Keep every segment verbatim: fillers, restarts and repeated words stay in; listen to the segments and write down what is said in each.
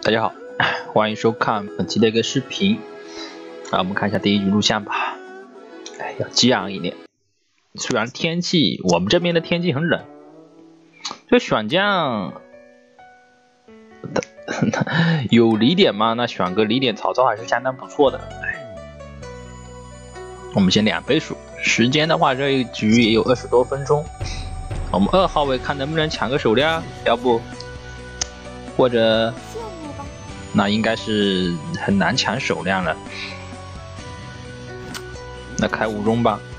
大家好，欢迎收看本期的一个视频。啊，我们看一下第一局录像吧。哎，要激昂一点。虽然天气，我们这边的天气很冷，这选将有李典嘛？那选个李典、曹操还是相当不错的。我们先两倍数，时间的话，这一局也有二十多分钟。我们二号位看能不能抢个手量，要不或者那应该是很难抢手量了。那开五中吧。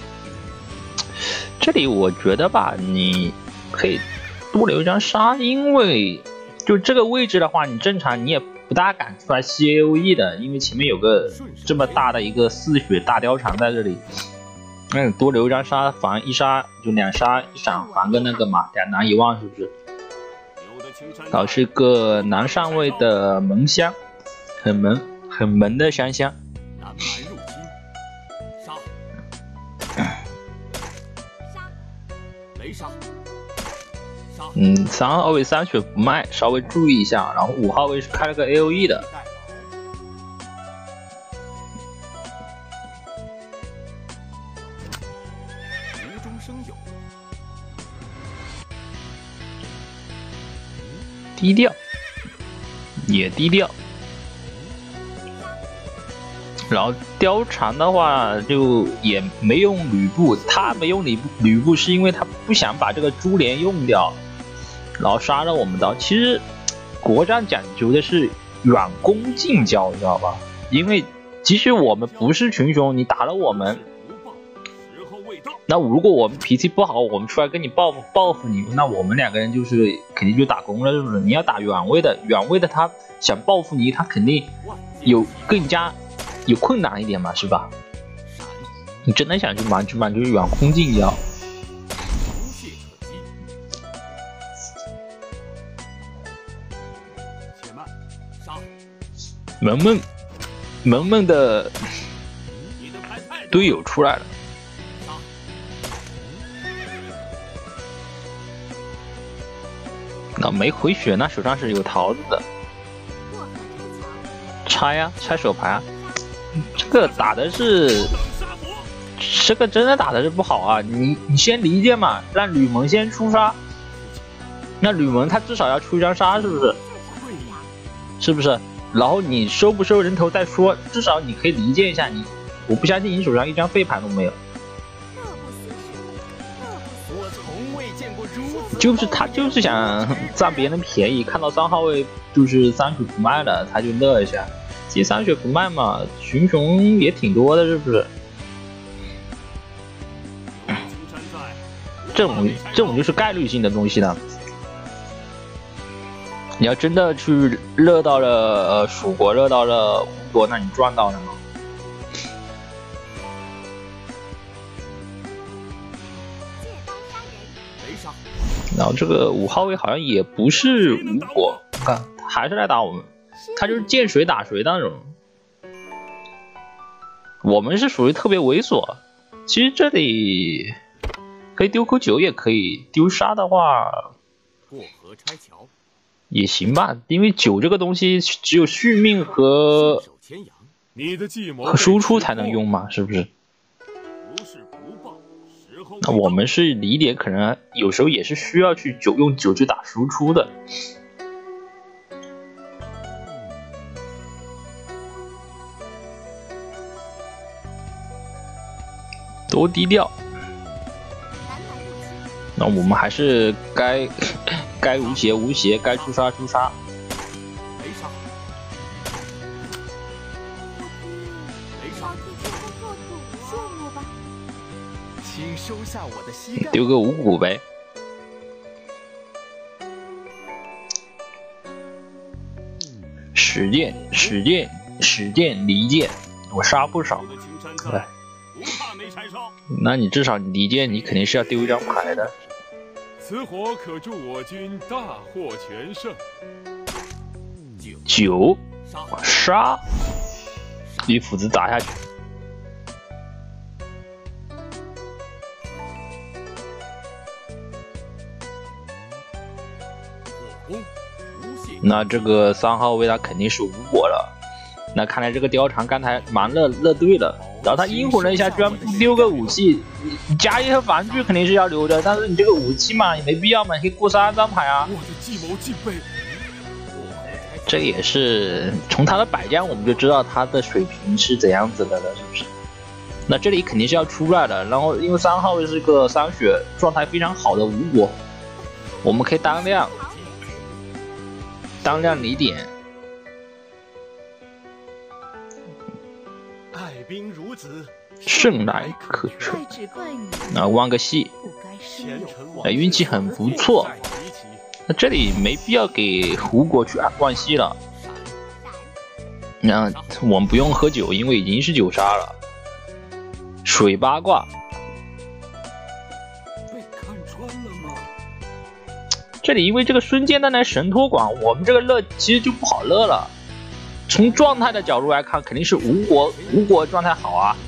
这里我觉得吧，你可以多留一张杀，因为就这个位置的话，你正常你也不大敢出来 C A O E 的，因为前面有个这么大的一个四血大貂蝉在这里。那你多留一张杀，防一杀就两杀一闪，防个那个嘛，两难一忘是不是？然后是个南上位的萌香，很萌很萌的香香。嗯，三号位三血不卖，稍微注意一下。然后五号位是开了个 A O E 的。低调，也低调。然后貂蝉的话就也没用吕布，他没用吕布，吕布是因为他不想把这个珠帘用掉，然后杀了我们刀。其实国战讲究的是远攻近交，知道吧？因为即使我们不是群雄，你打了我们，那如果我们脾气不好，我们出来跟你报复报复你，那我们两个人就是肯定就打工了，是不是？你要打远位的，远位的他想报复你，他肯定有更加有困难一点嘛，是吧？你真的想去满就满就是远攻近交。萌萌萌萌的队友出来了。那没回血，那手上是有桃子的，拆呀、啊，拆手牌啊！这个打的是，这个真的打的是不好啊！你你先离间嘛，让吕蒙先出杀，那吕蒙他至少要出一张杀，是不是？是不是？然后你收不收人头再说，至少你可以离间一下你。我不相信你手上一张废牌都没有。就是他就是想占别人便宜，看到三号位就是三血不卖了，他就乐一下。其实三血不卖嘛，群雄也挺多的，是不是？这种这种就是概率性的东西呢。你要真的去热到了呃蜀国，热到了吴国，那你赚到了吗？然后这个五号位好像也不是吴国，看还是来打我们，他就是见谁打谁那种。我们是属于特别猥琐，其实这里可以丢口酒，也可以丢杀的话，过河拆桥也行吧，因为酒这个东西只有续命和和输出才能用嘛，是不是？那我们是李典，可能有时候也是需要去酒用酒去打输出的。多低调。那我们还是该该无邪无邪，该出杀出杀。丢个五谷呗。使剑使剑使剑离间，我杀不少。对，那你至少离间你肯定是要丢一张牌的。此火可助我军大获全胜。九杀，一斧子打下去。 那这个三号位他肯定是无果了。那看来这个貂蝉刚才蛮乐乐对了，然后他阴魂了一下，居然溜个武器，你加一和防具肯定是要留的，但是你这个武器嘛也没必要嘛，你可以过三张牌啊。这也是从他的摆将我们就知道他的水平是怎样子的了，是不是？那这里肯定是要出来的，然后因为三号位是个三血状态非常好的无果，我们可以当量当量离点。 爱兵如子， 胜来可吹。那忘个戏，哎，运气很不错。那这里没必要给胡果去按忘戏了。那我们不用喝酒，因为已经是九杀了。水八卦。 被看穿了吗？ 这里因为这个孙坚的那神托管，我们这个乐其实就不好乐了。从状态的角度来看，肯定是吴国吴国状态好啊。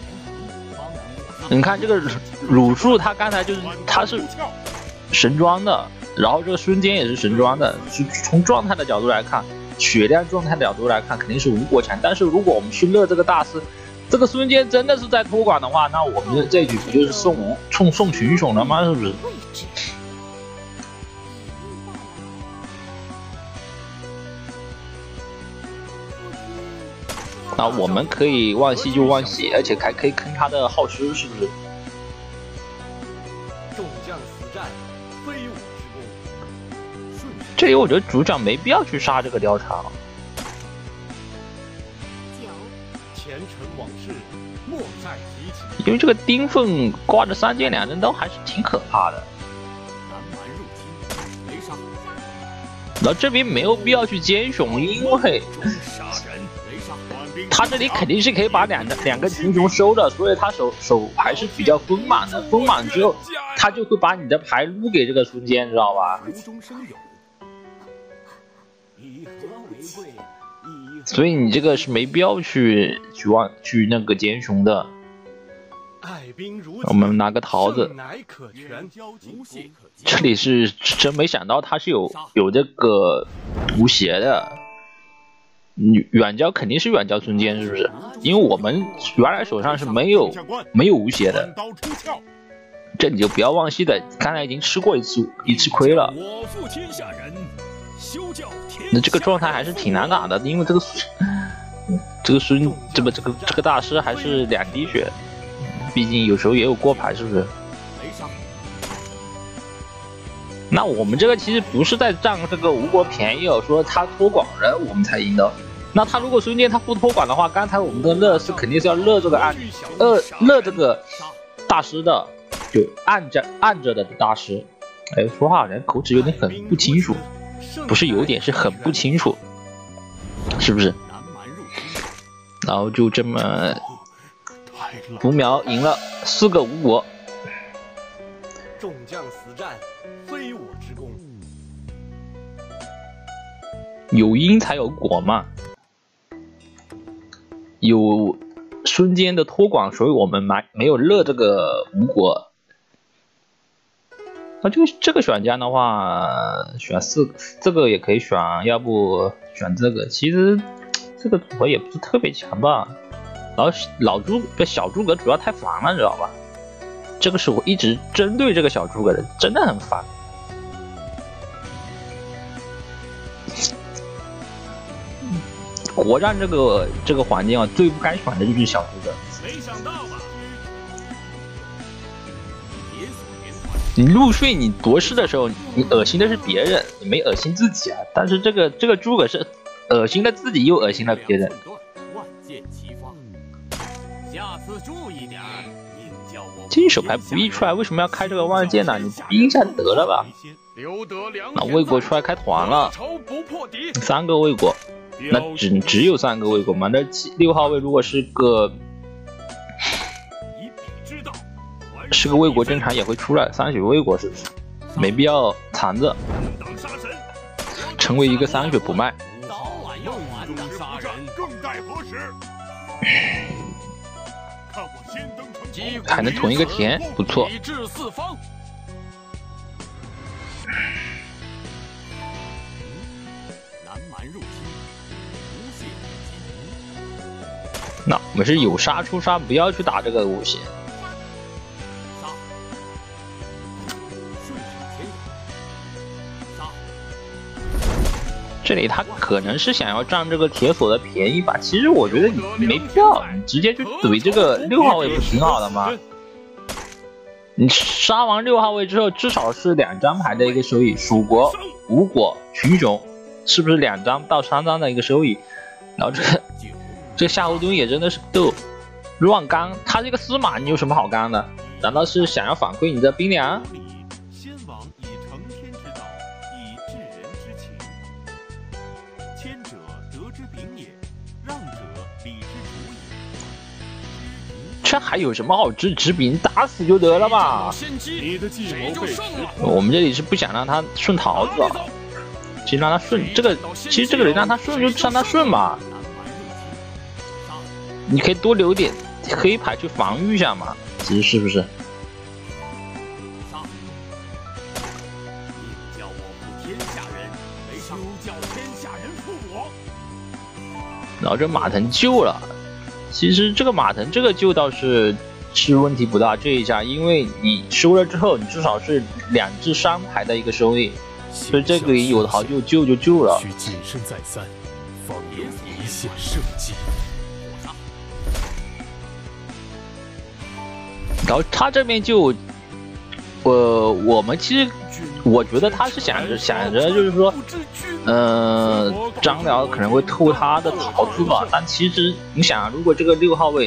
你看这个鲁肃，他刚才就是他是神装的，然后这个孙坚也是神装的。是从状态的角度来看，血量状态的角度来看，肯定是吴国强。但是如果我们去乐这个大师，这个孙坚真的是在托管的话，那我们的这局不就是送吴送送群雄了吗？是不是？那我们可以忘戏就忘戏，而且还可以坑他的耗尸，是不是？ 众将死战，非我之功。 这里我觉得主角没必要去杀这个貂蝉。 前尘往事，莫再提起。 因为这个丁奉挂着三剑两刃刀还是挺可怕的。然后这边没有必要去奸雄，因为他这里肯定是可以把两个两个群雄收的，所以他手手还是比较丰满的。丰满之后，他就会把你的牌撸给这个孙坚，知道吧？所以你这个是没必要去去往去那个奸雄的。我们拿个桃子，这里是真没想到他是有有这个无邪的。远交肯定是远交孙坚，是不是？因为我们原来手上是没有没有无邪的，这你就不要忘记的，刚才已经吃过一次一次亏了。那这个状态还是挺难打的，因为这个这个孙这不这个这个大师还是两滴血，毕竟有时候也有过牌，是不是？那我们这个其实不是在占这个吴国便宜哦，说他托管人我们才赢的。那他如果孙坚他不托管的话，刚才我们的乐是肯定是要乐这个按呃乐这个大师的，就按着按着的大师。哎，说话好像口齿有点很不清楚，不是有点是很不清楚，是不是？然后就这么五秒赢了四个吴国。 众将死战，非我之功。 有因才有果嘛，有孙坚的托管，所以我们没没有乐这个吴国。那就这个选项的话，选四个，这个也可以选，要不选这个。其实这个组合也不是特别强吧。然后老诸不小诸葛主要太烦了，知道吧？这个是我一直针对这个小诸葛的，真的很烦。国战这个这个环境啊，最不该选的就是小诸葛。 没想到吧？ 你入睡你夺势的时候，你恶心的是别人，你没恶心自己啊。但是这个这个诸葛是恶心了自己，又恶心了别人。 下次注意点。 金手牌不易出来，为什么要开这个万剑呢？你逼一下得了吧。那魏国出来开团了，三个魏国，那只只有三个魏国嘛？那七六号位如果是个是个魏国，正常也会出来。三血魏国是不是？没必要藏着，成为一个三血不卖。还能囤一个田，不错。 蛮入侵，无懈可击。 那我们是有杀出杀，不要去打这个无懈。 杀，顺手牵手，杀。 这里他可能是想要占这个铁索的便宜吧？其实我觉得你没必要，你直接去怼这个六号位不挺好的吗？你杀完六号位之后，至少是两张牌的一个收益，蜀国、吴国、群雄，是不是两张到三张的一个收益？然后这个这个夏侯惇也真的是逗，乱刚，他这个司马你有什么好刚的？难道是想要反馈你的兵粮？ 先王以承天之道，以治人之情。谦者德之秉也，让者礼之主也。 这还有什么好治？纸饼打死就得了嘛！ 你的计谋被识破。 我们这里是不想让他顺桃子啊，其实让他顺这个，其实这个人让他顺就让他顺嘛。你可以多留点黑牌去防御一下嘛，其实是不是？ 宁叫我负天下人，休叫天下人负我。 然后这马腾救了。其实这个马腾这个救倒是是问题不大，这一下因为你收了之后，你至少是两至三排的一个收益，所以这个有好就救就救了。 需谨慎再三，方有一线生机。 然后他这边就，呃，我们其实我觉得他是想着想着就是说，嗯、呃，张辽可能会偷他的桃子吧，但其实你想，如果这个六号位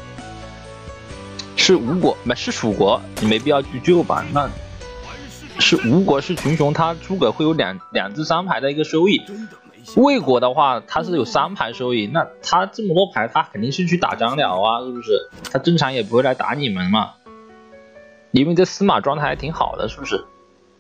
是吴国，不是蜀国，你没必要去救吧？那是吴国是群雄，他诸葛会有两两至三排的一个收益。魏国的话，他是有三排收益，那他这么多牌，他肯定是去打张辽啊，是不是？他正常也不会来打你们嘛。因为这司马状态还挺好的，是不是？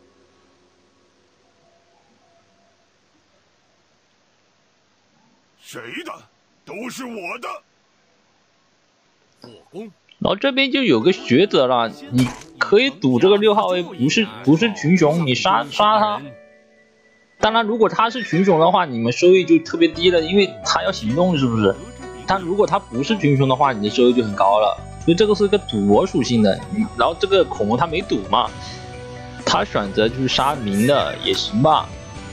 谁的？都是我的。 火攻。 然后这边就有个抉择了，你可以赌这个六号位不是不是群雄，你杀杀他。当然，如果他是群雄的话，你们收益就特别低了，因为他要行动，是不是？但如果他不是群雄的话，你的收益就很高了。所以这个是个赌博属性的，然后这个孔融他没赌嘛，他选择去杀明的也行吧。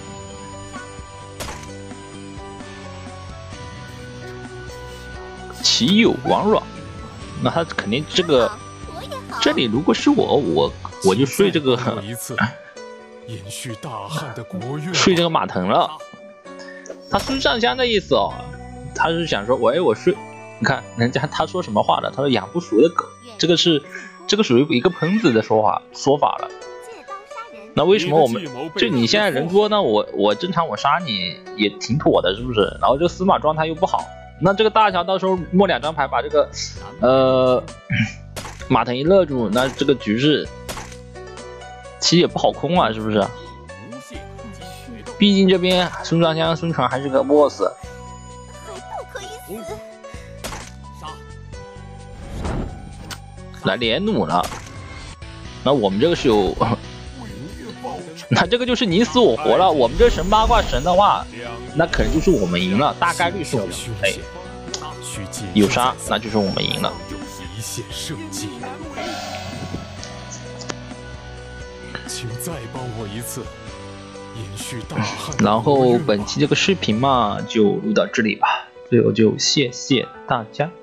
岂有王软？那他肯定这个，这里如果是我，我我就睡这个。 延续大汉的国运， 睡这个马腾了，他孙尚香的意思哦，他是想说，喂，我睡，你看人家他说什么话了？他说养不熟的狗，这个是这个属于一个喷子的说法说法了。那为什么我们就你现在人多呢？我我正常我杀你也挺妥的，是不是？然后这个司马状态又不好，那这个大乔到时候摸两张牌把这个呃马腾一勒住，那这个局势。其实也不好空啊，是不是？毕竟这边孙尚香、孙权还是个 boss， 来连弩了。那我们这个是有，那这个就是你死我活了。我们这神八卦神的话，那可能就是我们赢了，大概率是我们赢。哎，有杀，那就是我们赢了。 一线生机。请再帮我一次，延续大汉。 然后本期这个视频嘛，就录到这里吧。最后就谢谢大家。